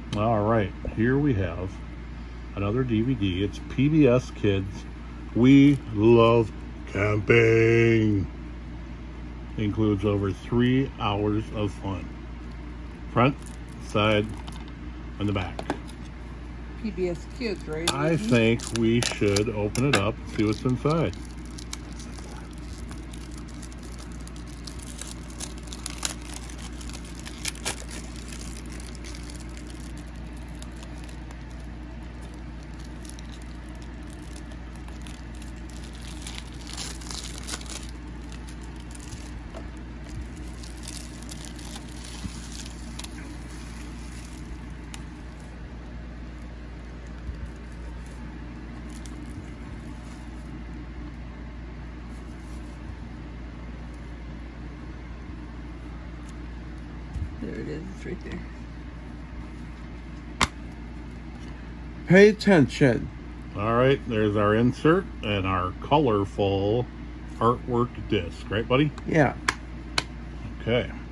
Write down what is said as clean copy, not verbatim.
All right, here we have another DVD. It's PBS Kids We Love Camping. Includes over 3 hours of fun. Front, side, and the back. PBS Kids, right? I think we should open it up and see what's inside. There it is. It's right there. Pay attention. All right, there's our insert and our colorful artwork disc. Right, buddy? Yeah. Okay.